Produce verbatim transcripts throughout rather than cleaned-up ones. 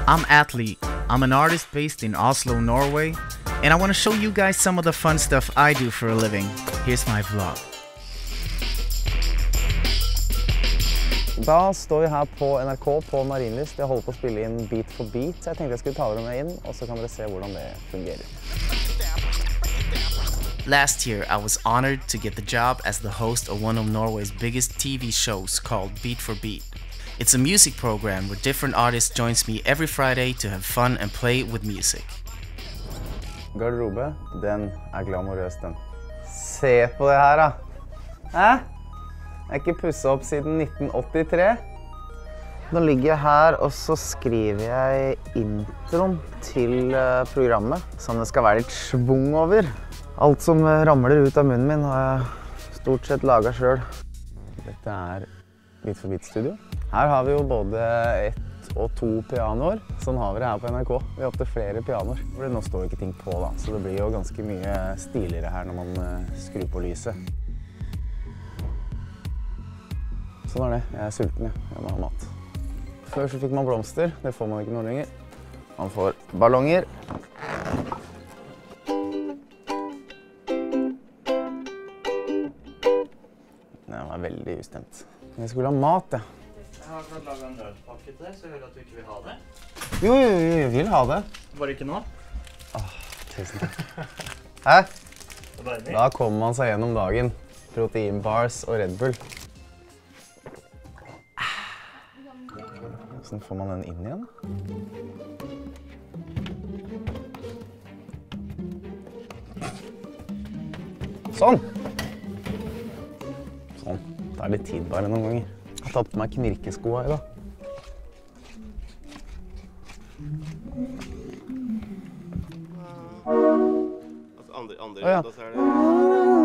I'm Athlete. I'm an artist based in Oslo, Norway, and I want to show you guys some of the fun stuff I do for a living. Here's my vlog. Da står vi her på N R K på Marienlyst. Jeg holder på å spille inn Beat for Beat, så jeg tenkte jeg skulle ta dere med inn, og så kan dere se hvordan det fungerer. Last year, I was honored to get the job as the host of one of Norway's biggest T V shows called Beat for Beat. It's a music program where different artists joins me every Friday to have fun and play with music. Garderobe, den er glamorøs, den. Se på det her, da! Hæ? Jeg har ikke pusset opp siden nitten åttitre. Nå ligger jeg her, og så skriver jeg introen til programmet, som det skal være litt svung over. Alt som ramler ut av munnen min har jeg stort sett laget selv. Dette er Beat for Beat Studio. Her har vi jo både ett og to pianoer. Sånn har vi det her på N R K. Vi har opp til flere pianoer. Nå står ikke ting på, da, så det blir jo ganske mye stiligere her når man skrur på lyset. Sånn er det. Jeg er sulten, jeg. Jeg må ha mat. Før så fikk man blomster. Det får man ikke noe lenger. Man får ballonger. Det var veldig ustemt. Jeg skulle ha mat, ja. Jeg har klart laget en nødpakke til deg, så jeg hører at du ikke vil ha det. Jo, jo, jo, jeg vil ha det. Bare ikke nå? Åh, tusen takk. Hæ? Da kommer man seg gjennom dagen. Proteinbars og Red Bull. Hvordan får man den inn igjen? Sånn! Sånn. Det er litt tid bare noen ganger. Jeg har tatt på meg knirkeskoa i dag. Altså andre, andre, oh, ja. Da så er det...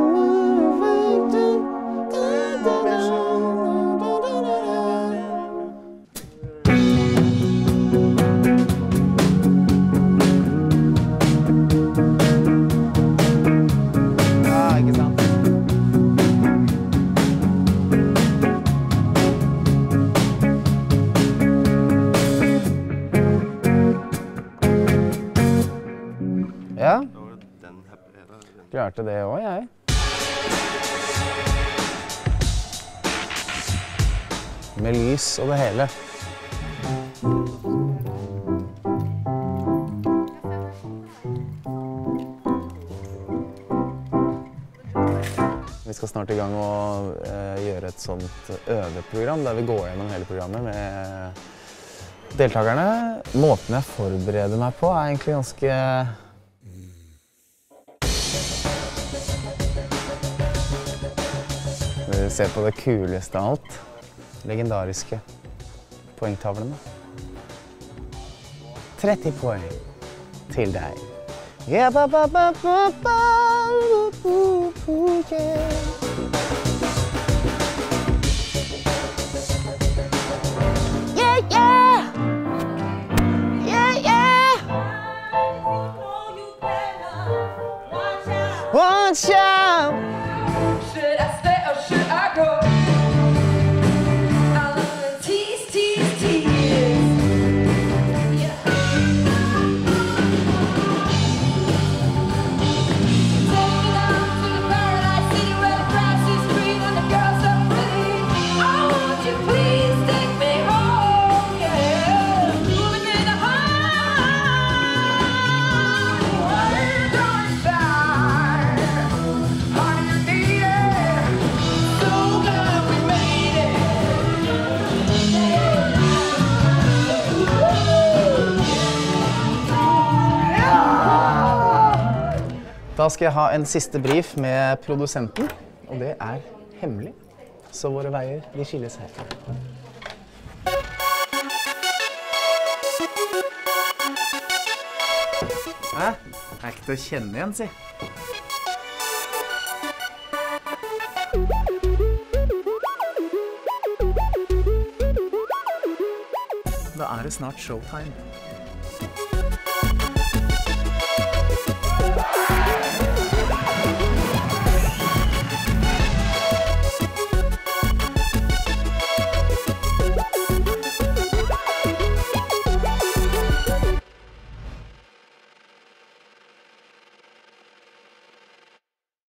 Ja, klarte det også, jeg. Med lys og det hele. Vi skal snart i gang å uh, gjøre et sånt øveprogram, der vi går gjennom hele programmet med deltakerne. Måten jeg forbereder meg på er egentlig ganske... Vi ser på det kuleste av alt. Legendariske poengtavlene. tretti poeng til deg. Yeah, ba, ba, ba, ba, ba, bu, bu, yeah. Yeah, yeah! Yeah, yeah! Watch out! Should I stay or should I go? I love the tease, tease, tease. Yeah. Take me down to the paradise city where the grass is green and the girls are pretty. Oh, won't you please take me home? Yeah. Moving me the heart. Where do I start? How do you need it? So glad we made it. Da skal jeg ha en siste brief med produsenten, og det er hemmelig. Så våre veier, de skilles her. Hæ? Det er ikke til å kjenne igjen, si. Da er det snart showtime.